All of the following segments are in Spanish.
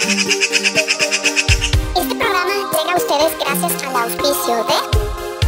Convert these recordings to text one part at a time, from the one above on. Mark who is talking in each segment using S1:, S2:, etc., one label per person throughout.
S1: Este programa llega a ustedes gracias al auspicio de...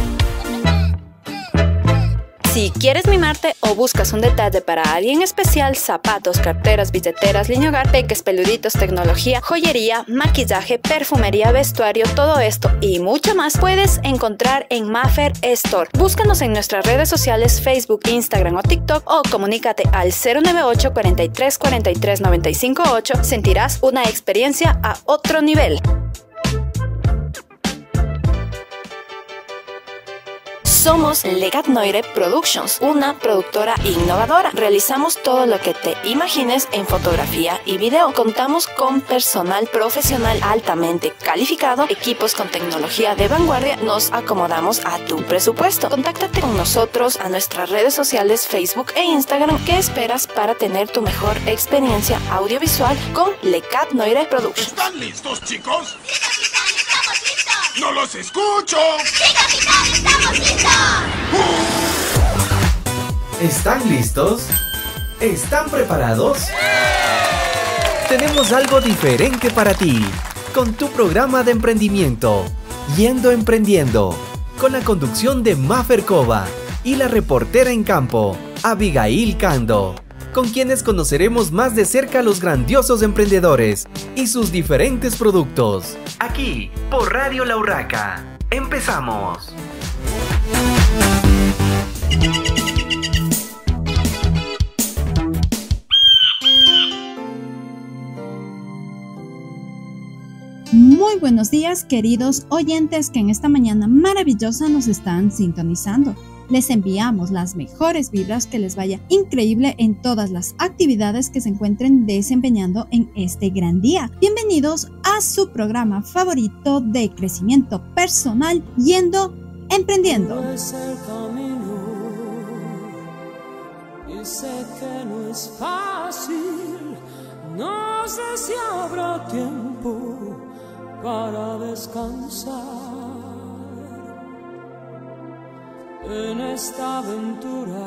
S2: Si quieres mimarte o buscas un detalle para alguien especial, zapatos, carteras, billeteras, línea hogar, peques, peluditos, tecnología, joyería, maquillaje, perfumería, vestuario, todo esto y mucho más puedes encontrar en Maffer Store. Búscanos en nuestras redes sociales Facebook, Instagram o TikTok o comunícate al 098 43 43 958. Sentirás una experiencia a otro nivel. Somos Legat Noire Productions, una productora innovadora. Realizamos todo lo que te imagines en fotografía y video. Contamos con personal profesional altamente calificado, equipos con tecnología de vanguardia. Nos acomodamos a tu presupuesto. Contáctate con nosotros a nuestras redes sociales Facebook e Instagram. ¿Qué esperas para tener tu mejor experiencia audiovisual con Legat Noire Productions?
S3: ¿Están listos, chicos?
S4: ¡Sí, capitán! ¡Estamos listos!
S3: ¡No los escucho!
S4: ¡Sí, capitán! ¡Estamos listos!
S5: ¿Están listos? ¿Están preparados? Tenemos algo diferente para ti, con tu programa de emprendimiento, Yendo Emprendiendo, con la conducción de Maffer Cova y la reportera en campo, Abigail Cando, con quienes conoceremos más de cerca a los grandiosos emprendedores y sus diferentes productos. Aquí, por Radio La Urraca. ¡Empezamos!
S6: Muy buenos días, queridos oyentes que en esta mañana maravillosa nos están sintonizando. Les enviamos las mejores vibras, que les vaya increíble en todas las actividades que se encuentren desempeñando en este gran día. Bienvenidos a su programa favorito de crecimiento personal, Yendo Emprendiendo.
S7: No es el camino y sé que no es fácil, no sé si habrá tiempo para descansar en esta aventura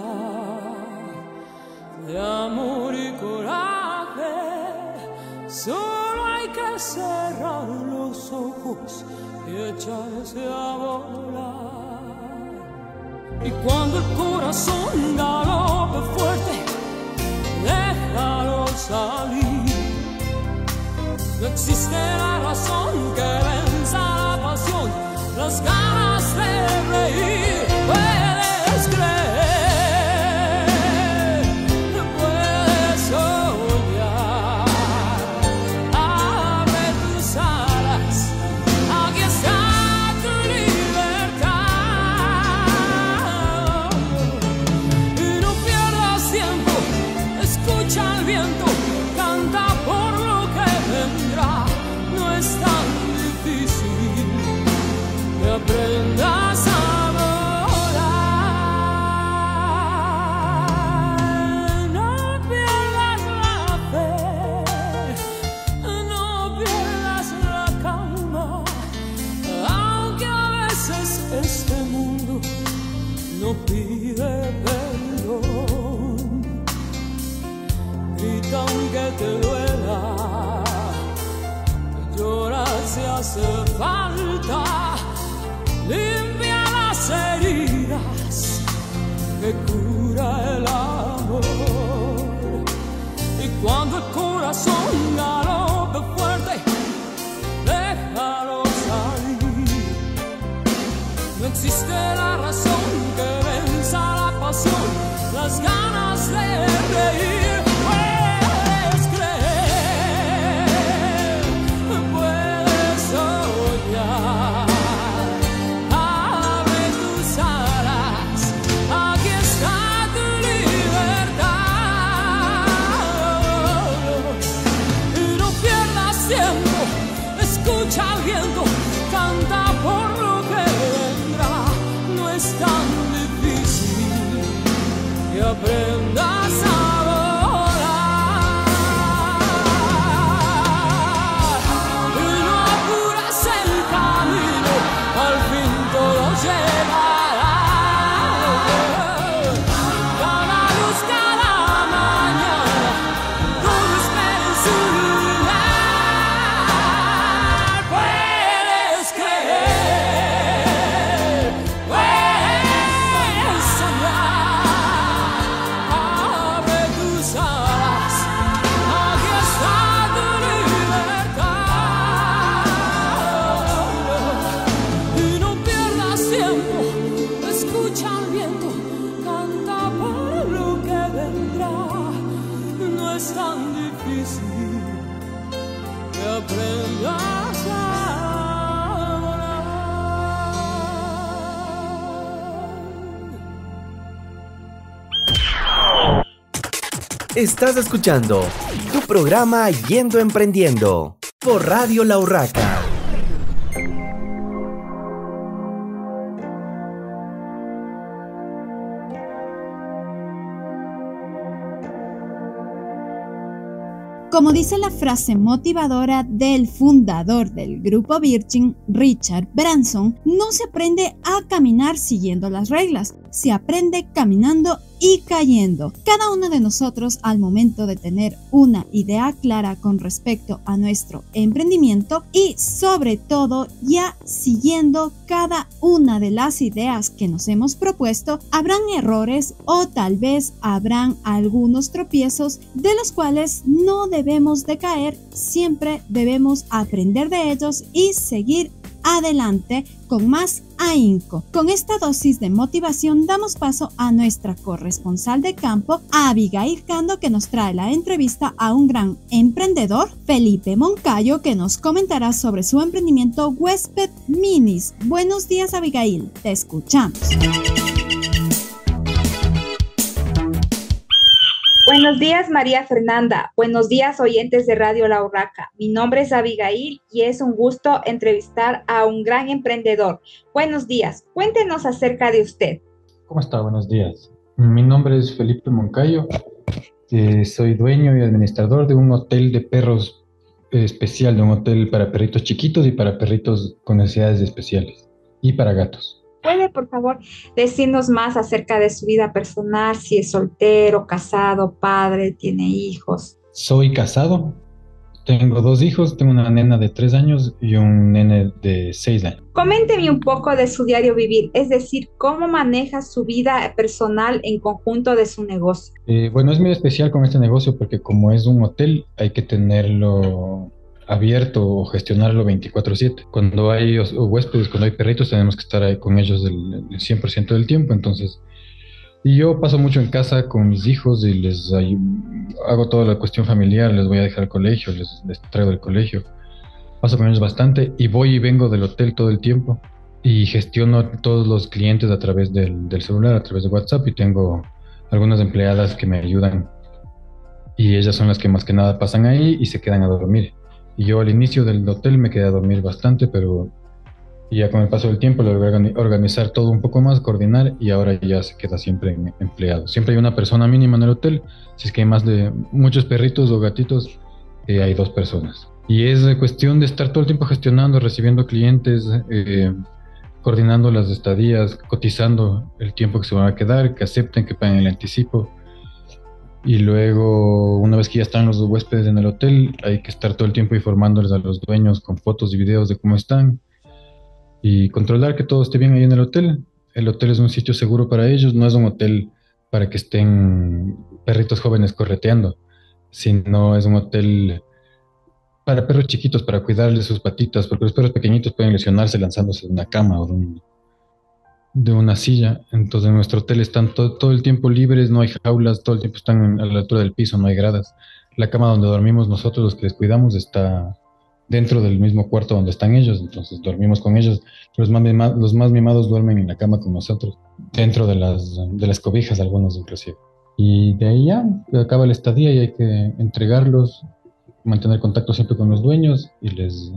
S7: de amor y coraje. Solo hay que cerrar los ojos y echarse a volar. Y cuando el corazón galope fuerte, déjalo salir. No existe la razón que venza la pasión, las ganas de reír. Puedes creer, puedes soñar. Abre tus alas, aquí está tu libertad. Y no pierdas tiempo, escucha el viento, canta por lo que vendrá. No es tan difícil que aprendas a volar. No pierdas la fe, no pierdas la calma, aunque a veces este mundo no pide perdón. Grita aunque te duela, llora si hace falta, limpia las heridas que cura el amor. Y cuando el corazón galope fuerte, déjalo salir. No existe la razón que venza la pasión, las ganas de reír. Y aprende a volar.
S5: Estás escuchando tu programa Yendo Emprendiendo por Radio La Urraca.
S6: Como dice la frase motivadora del fundador del grupo Virgin, Richard Branson, no se aprende a caminar siguiendo las reglas, se aprende caminando y cayendo. Cada uno de nosotros, al momento de tener una idea clara con respecto a nuestro emprendimiento y sobre todo ya siguiendo cada una de las ideas que nos hemos propuesto, habrán errores o tal vez habrán algunos tropiezos de los cuales no debemos de caer, siempre debemos aprender de ellos y seguir adelante con más ahínco. Con esta dosis de motivación damos paso a nuestra corresponsal de campo, a Abigail Cando, que nos trae la entrevista a un gran emprendedor, Felipe Moncayo, que nos comentará sobre su emprendimiento Huésped Minis. Buenos días, Abigail, te escuchamos.
S8: Buenos días, María Fernanda. Buenos días, oyentes de Radio La Urraca. Mi nombre es Abigail y es un gusto entrevistar a un gran emprendedor. Buenos días. Cuéntenos acerca de usted.
S9: ¿Cómo está? Buenos días. Mi nombre es Felipe Moncayo. Soy dueño y administrador de un hotel de perros especial, de un hotel para perritos chiquitos y para perritos con necesidades especiales y para gatos.
S8: ¿Puede, por favor, decirnos más acerca de su vida personal? Si es soltero, casado, padre, tiene hijos.
S9: Soy casado, tengo 2 hijos, tengo una nena de 3 años y un nene de 6 años.
S8: Coménteme un poco de su diario vivir, es decir, cómo maneja su vida personal en conjunto de su negocio.
S9: Bueno, es muy especial con este negocio porque como es un hotel, hay que tenerlo abierto o gestionarlo 24/7. Cuando hay huéspedes, cuando hay perritos, tenemos que estar ahí con ellos el 100% del tiempo. Entonces, y yo paso mucho en casa con mis hijos y hago toda la cuestión familiar, les voy a dejar al colegio, les traigo del colegio, paso con ellos bastante y voy y vengo del hotel todo el tiempo y gestiono todos los clientes a través del celular, a través de WhatsApp, y tengo algunas empleadas que me ayudan y ellas son las que más que nada pasan ahí y se quedan a dormir. Y yo al inicio del hotel me quedé a dormir bastante, pero ya con el paso del tiempo logré organizar todo un poco más, coordinar, y ahora ya se queda siempre empleado. Siempre hay una persona mínima en el hotel. Si es que hay más de muchos perritos o gatitos, hay 2 personas. Y es cuestión de estar todo el tiempo gestionando, recibiendo clientes, coordinando las estadías, cotizando el tiempo que se van a quedar, que acepten, que paguen el anticipo. Y luego, una vez que ya están los huéspedes en el hotel, hay que estar todo el tiempo informándoles a los dueños con fotos y videos de cómo están y controlar que todo esté bien ahí en el hotel. El hotel es un sitio seguro para ellos, no es un hotel para que estén perritos jóvenes correteando, sino es un hotel para perros chiquitos, para cuidarles sus patitas, porque los perros pequeñitos pueden lesionarse lanzándose de una cama o de una silla. Entonces en nuestro hotel están todo el tiempo libres, no hay jaulas, todo el tiempo están a la altura del piso, no hay gradas. La cama donde dormimos nosotros, los que les cuidamos, está dentro del mismo cuarto donde están ellos, entonces dormimos con ellos. Los más mimados duermen en la cama con nosotros, dentro de las cobijas, algunos inclusive. Y de ahí ya acaba la estadía y hay que entregarlos, mantener contacto siempre con los dueños y les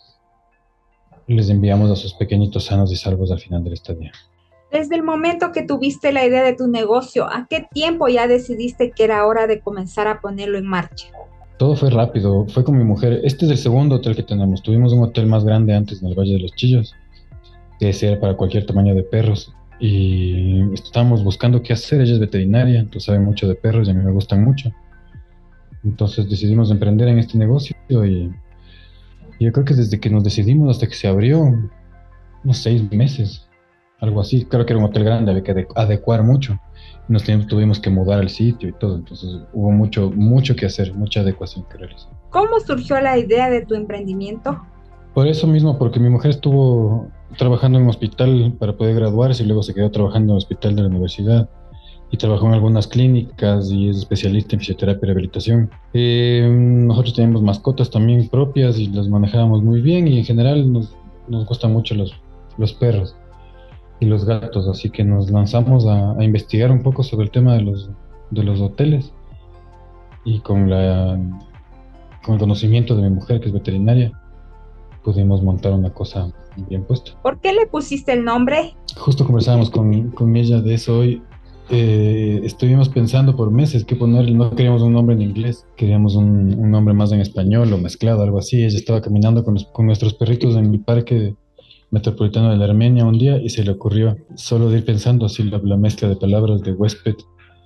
S9: enviamos a sus pequeñitos sanos y salvos al final de la estadía.
S8: Desde el momento que tuviste la idea de tu negocio, ¿a qué tiempo ya decidiste que era hora de comenzar a ponerlo en marcha?
S9: Todo fue rápido, fue con mi mujer. Este es el segundo hotel que tenemos. Tuvimos un hotel más grande antes en el Valle de los Chillos, que era para cualquier tamaño de perros. Y estábamos buscando qué hacer. Ella es veterinaria, entonces sabe mucho de perros y a mí me gustan mucho. Entonces decidimos emprender en este negocio y yo creo que desde que nos decidimos hasta que se abrió, unos 6 meses, algo así. Claro que era un hotel grande, había que adecuar mucho. Tuvimos que mudar al sitio y todo, entonces hubo mucho que hacer, mucha adecuación que realizar.
S8: ¿Cómo surgió la idea de tu emprendimiento?
S9: Por eso mismo, porque mi mujer estuvo trabajando en un hospital para poder graduarse y luego se quedó trabajando en el hospital de la universidad. y trabajó en algunas clínicas y es especialista en fisioterapia y rehabilitación. Nosotros tenemos mascotas también propias y las manejábamos muy bien, y en general nos gustan mucho los perros y los gatos, así que nos lanzamos a investigar un poco sobre el tema de los hoteles, y con el conocimiento de mi mujer, que es veterinaria, pudimos montar una cosa bien puesta.
S8: ¿Por qué le pusiste el nombre?
S9: Justo conversábamos con ella de eso hoy. Estuvimos pensando por meses qué ponerle. No queríamos un nombre en inglés, queríamos un nombre más en español o mezclado, algo así. Ella estaba caminando con nuestros perritos en el parque metropolitano de la Armenia un día, y se le ocurrió, solo de ir pensando así, la mezcla de palabras de huésped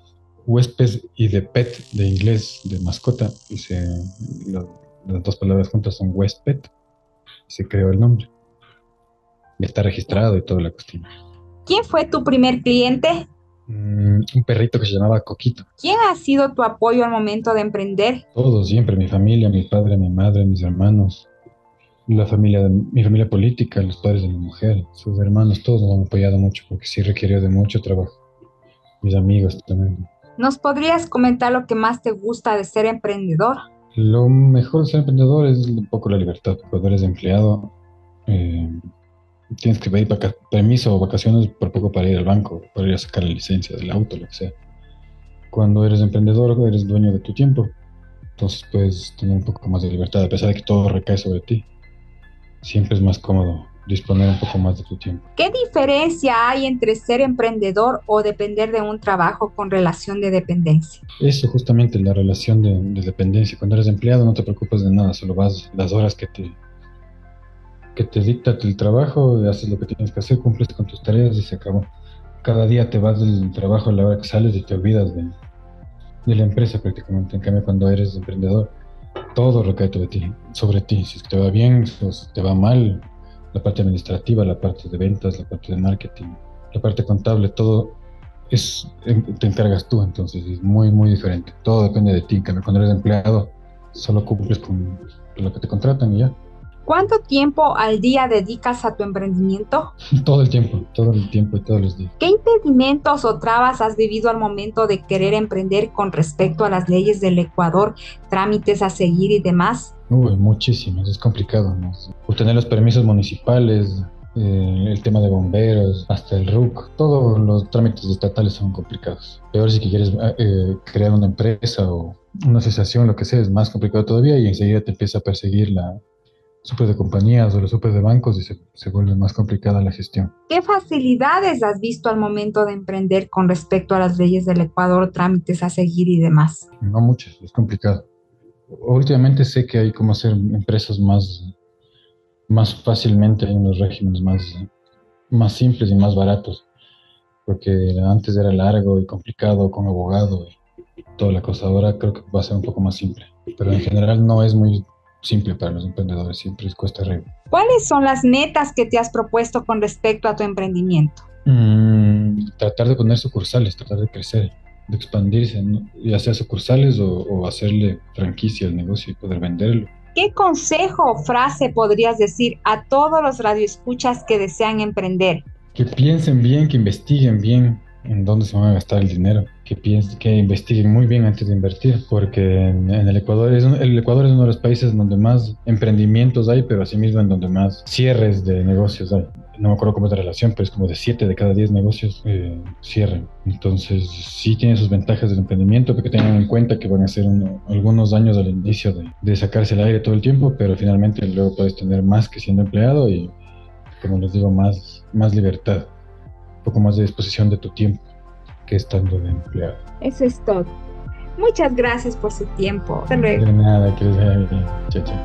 S9: y de pet, de inglés, de mascota, y las dos palabras juntas son huésped, y se creó el nombre. Y está registrado y toda la cuestión.
S8: ¿Quién fue tu primer cliente?
S9: Un perrito que se llamaba Coquito.
S8: ¿Quién ha sido tu apoyo al momento de emprender?
S9: Todos, siempre, mi familia, mi padre, mi madre, mis hermanos, mi familia política, los padres de mi mujer, sus hermanos, todos nos han apoyado mucho, porque sí requirió de mucho trabajo. Mis amigos también.
S8: ¿Nos podrías comentar lo que más te gusta de ser emprendedor?
S9: Lo mejor de ser emprendedor es un poco la libertad. Cuando eres empleado, tienes que pedir permiso o vacaciones por poco para ir al banco, para ir a sacar la licencia del auto, lo que sea. Cuando eres emprendedor, eres dueño de tu tiempo, entonces puedes tener un poco más de libertad, a pesar de que todo recae sobre ti. Siempre es más cómodo disponer un poco más de tu tiempo.
S8: ¿Qué diferencia hay entre ser emprendedor o depender de un trabajo con relación de dependencia?
S9: Eso, justamente, la relación de dependencia. Cuando eres empleado no te preocupas de nada, solo vas las horas que te dicta el trabajo, haces lo que tienes que hacer, cumples con tus tareas y se acabó. Cada día te vas del trabajo a la hora que sales y te olvidas de la empresa prácticamente. En cambio, cuando eres emprendedor, todo recae sobre ti. Si es que te va bien, si te va mal, la parte administrativa, la parte de ventas, la parte de marketing, la parte contable, todo te encargas tú. Entonces es muy, muy diferente. Todo depende de ti. En cambio, cuando eres empleado, solo cumples con lo que te contratan y ya.
S8: ¿Cuánto tiempo al día dedicas a tu emprendimiento?
S9: Todo el tiempo y todos los días.
S8: ¿Qué impedimentos o trabas has vivido al momento de querer emprender con respecto a las leyes del Ecuador, trámites a seguir y demás?
S9: Muchísimas, es complicado, ¿no? Obtener los permisos municipales, el tema de bomberos, hasta el RUC, todos los trámites estatales son complicados. Peor si quieres crear una empresa o una asociación, lo que sea, es más complicado todavía, y enseguida te empieza a perseguir la super de compañías o los super de bancos, y se vuelve más complicada la gestión.
S8: ¿Qué facilidades has visto al momento de emprender con respecto a las leyes del Ecuador, trámites a seguir y demás?
S9: No muchas, es complicado. Últimamente sé que hay como hacer empresas más fácilmente, hay unos regímenes más simples y más baratos, porque antes era largo y complicado con abogado y toda la cosa. Ahora creo que va a ser un poco más simple, pero en general no es muy simple para los emprendedores, siempre les cuesta arriba.
S8: ¿Cuáles son las metas que te has propuesto con respecto a tu emprendimiento?
S9: Tratar de poner sucursales, tratar de crecer, de expandirse, ¿no? Ya sea sucursales o hacerle franquicia al negocio y poder venderlo.
S8: ¿Qué consejo o frase podrías decir a todos los radioescuchas que desean emprender?
S9: Que piensen bien, que investiguen bien en dónde se van a gastar el dinero, que investiguen muy bien antes de invertir, porque en el Ecuador es uno de los países donde más emprendimientos hay, pero asimismo en donde más cierres de negocios hay. No me acuerdo cómo es la relación, pero es como de 7 de cada 10 negocios cierran. Entonces sí tiene sus ventajas del emprendimiento, porque tengan en cuenta que van a ser algunos años al inicio de sacarse el aire todo el tiempo, pero finalmente luego puedes tener más que siendo empleado y, como les digo, más libertad, un poco más de disposición de tu tiempo que estando de empleado.
S8: Eso es todo. Muchas gracias por su tiempo. Hasta luego.
S9: De nada, que les vaya bien. Chao, chao.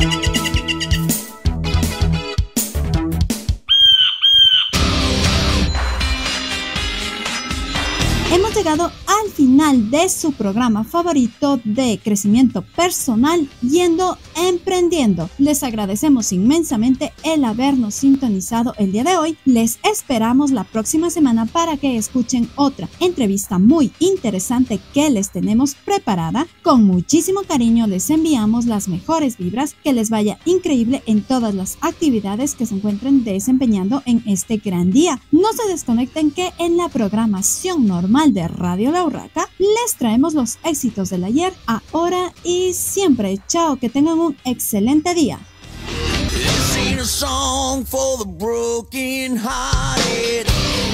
S6: Hemos llegado al final de su programa favorito de crecimiento personal, Yendo Emprendiendo. Les agradecemos inmensamente el habernos sintonizado el día de hoy. Les esperamos la próxima semana para que escuchen otra entrevista muy interesante que les tenemos preparada. Con muchísimo cariño les enviamos las mejores vibras, que les vaya increíble en todas las actividades que se encuentren desempeñando en este gran día. No se desconecten, que en la programación normal de Radio La Urraca, les traemos los éxitos del ayer, ahora y siempre. Chao, que tengan un excelente día.
S10: This ain't a song for the broken hearted.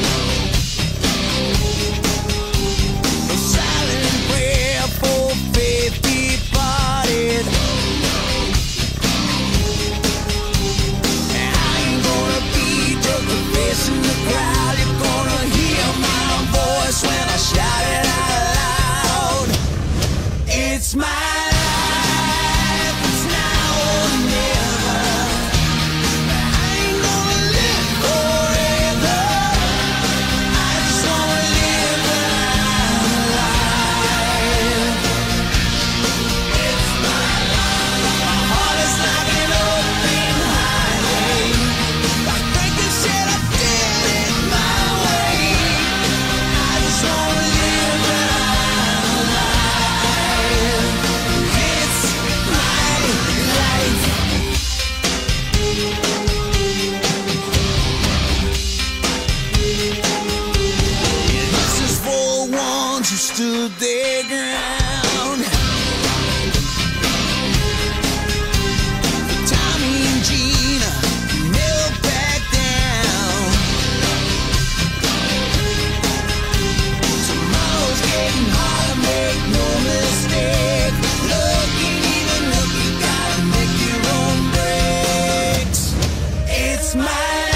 S10: A silent prayer for faith departed. I ain't gonna be just a face in the crowd. You're gonna hear my voice when I shout it out loud. It's my stood their ground. Tommy and Gina never back down. Tomorrow's getting harder, make no mistake. Looking, even look, you gotta make your own breaks. It's my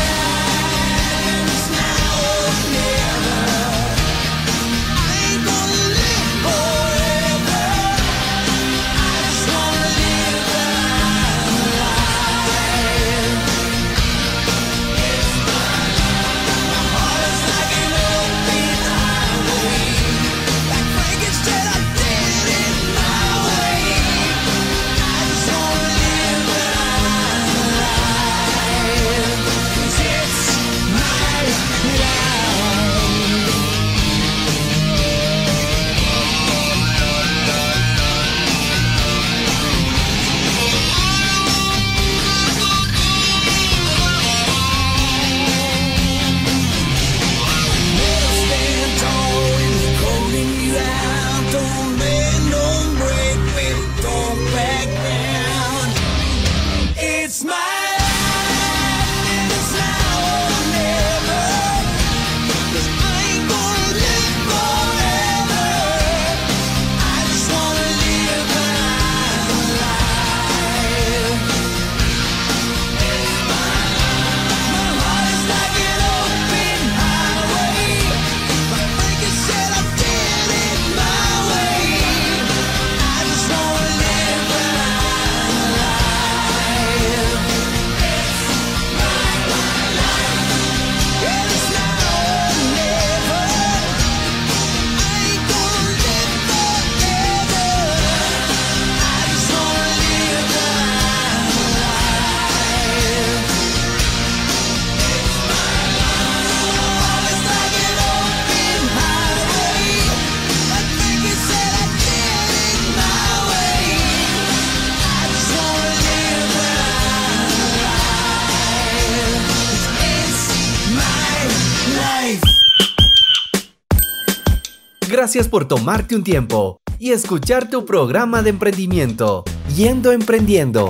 S5: Gracias por tomarte un tiempo y escuchar tu programa de emprendimiento, Yendo Emprendiendo.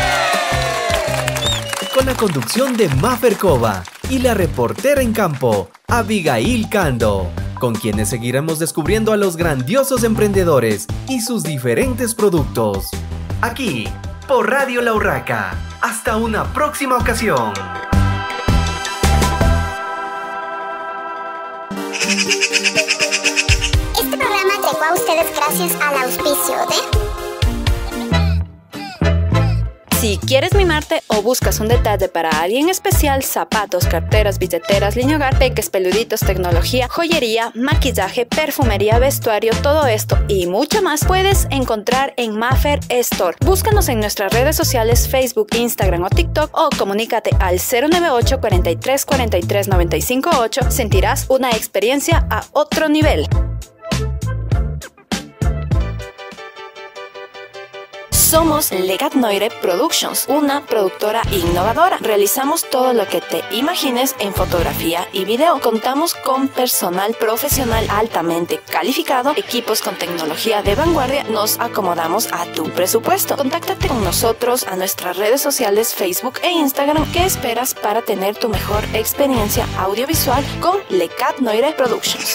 S5: Con la conducción de Mafer Cova y la reportera en campo, Abigail Cando, con quienes seguiremos descubriendo a los grandiosos emprendedores y sus diferentes productos. Aquí, por Radio La Urraca. Hasta una próxima ocasión.
S1: Este programa llegó a ustedes gracias al auspicio de...
S2: Si quieres mimarte o buscas un detalle para alguien especial, zapatos, carteras, billeteras, línea hogar, peques, peluditos, tecnología, joyería, maquillaje, perfumería, vestuario, todo esto y mucho más puedes encontrar en Mafer Store. Búscanos en nuestras redes sociales, Facebook, Instagram o TikTok o comunícate al 098 43 43 958. Sentirás una experiencia a otro nivel. Somos Legat Noire Productions, una productora innovadora. Realizamos todo lo que te imagines en fotografía y video. Contamos con personal profesional altamente calificado, equipos con tecnología de vanguardia. Nos acomodamos a tu presupuesto. Contáctate con nosotros a nuestras redes sociales Facebook e Instagram. ¿Qué esperas para tener tu mejor experiencia audiovisual con Legat Noire Productions?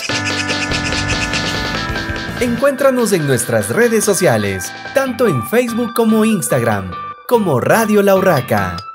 S5: Encuéntranos en nuestras redes sociales, tanto en Facebook como Instagram, como Radio La Urraca.